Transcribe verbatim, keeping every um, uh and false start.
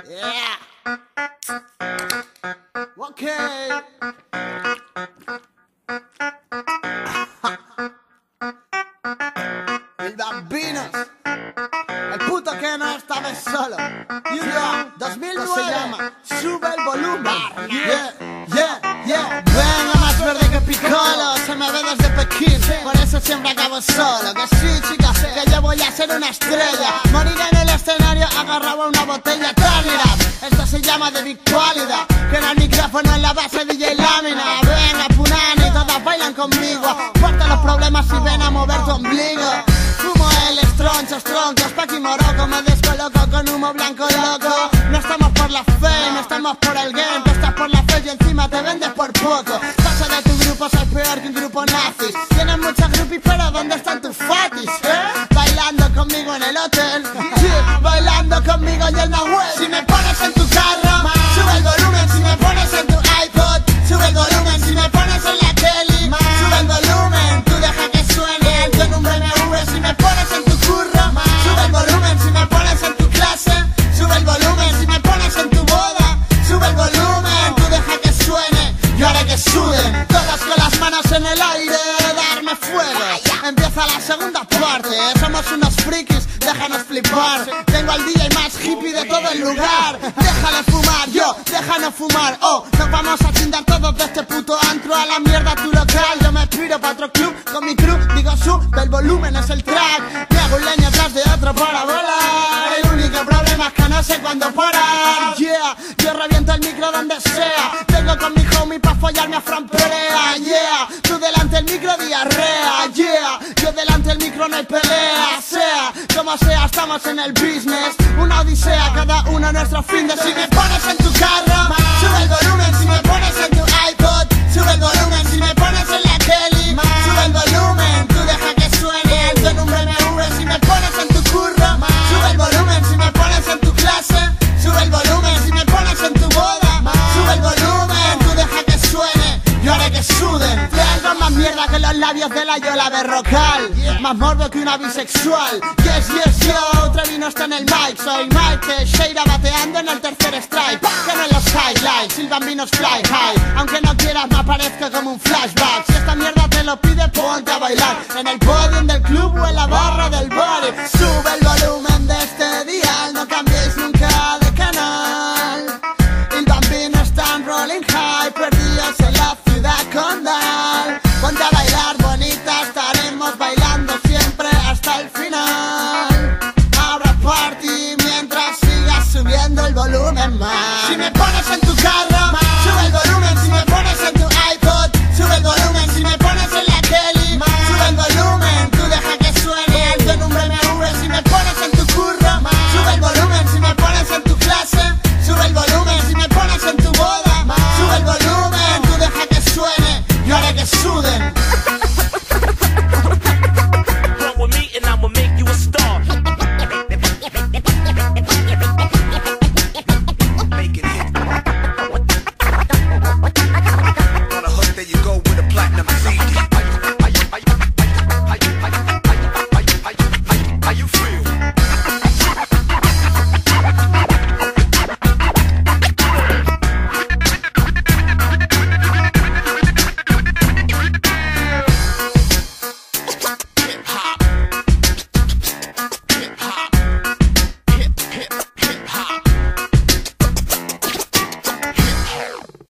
Yeah. Okay. El Bambino, el puto que no esta vez solo. You know, dos mil nueve se llama Sube el volumen. Yeah, yeah, yeah. Venga, más verde que Piccolo, se me ve desde Pekín, por eso siempre acabo solo. Que sí, chicas, que yo voy a ser una estrella. Morir en el escenario agarraba una botella Trinidad. Esto se llama de Big Qualidad. Que en el micrófono en la base D J Lámina. Venga, Punani, todas bailan conmigo. Fuerte los problemas y ven a mover tu ombligo. Fumo el estronchos, troncos, Paqui Morocco. Me descoloco con humo blanco loco. No estamos por la fe, no estamos por el game. Tú estás por la fe y encima te vendes por poco. Paso de tu grupo, soy peor que un grupo nazis. Tienes muchas groupies, pero ¿dónde están tus fatis? ¿Eh? Bailando conmigo en el hotel, sí, bailando conmigo y en la web. Si me pones en tu carro, sube el volumen. Si me pones en tu iPod, sube el volumen. Si me pones en la tele, sube el volumen. Tú deja que suene alto en un B M W. Si me pones en tu curro, sube el volumen. Si me pones en tu clase, sube el volumen. Si me pones en tu boda, sube el volumen. Tú deja que suene y haré que suden todas con las manos en el aire, darme fuego. Empieza la segunda parte, somos unos frikis, déjanos flipar. Tengo al D J más hippie de todo el lugar. Déjale fumar, yo, déjanos fumar. Oh, nos vamos a chingar todos de este puto antro. A la mierda tu local, yo me piro pa' otro club. Con mi crew, digo sube el volumen, es el track. Me hago un leño atrás de otro para volar. El único problema es que no sé cuándo parar. Yeah, yo reviento el micro donde sea. Vengo con mi homie pa' follarme a Fran Perea. Yeah, tú delante el micro diarrea. Yeah, yo delante el micro no hay pelea. Sea como sea, estamos en el business. Una odisea, cada uno nuestro fin de. Si me pones en tu carro, sube el volumen. Si me pones en tu iPod, sube el volumen. Si me pones en la tele, sube el volumen. Tú deja que suene alto en un B M W. Si me pones en tu curro, sube el volumen. Si me pones en tu clase, sube el volumen. Si me pones en tu boda, sube el volumen. Tú deja que suene y haré que suden. Tengo más mierda que los labios de la Yola Berrocal, más morbo que una bisexual. Yes, yes, yo, Trevino está en el mic. Soy Mike Teixeira bateando en el tercer strike. Que en los highlights, el Bambino fly high. Aunque no quieras me aparezco como un flashback. Si esta mierda te lo pide, ponte a bailar en el podium del club o en la barra del bar. Sube el volumen de este dial, no cambiéis nunca de canal. El Bambino está en rolling high, perdidos en la ciudad condal. Ponte a bailar bonita, estaremos bailando siempre hasta el final. Habrá party mientras sigas subiendo el volumen más. Si me pones en tu carro,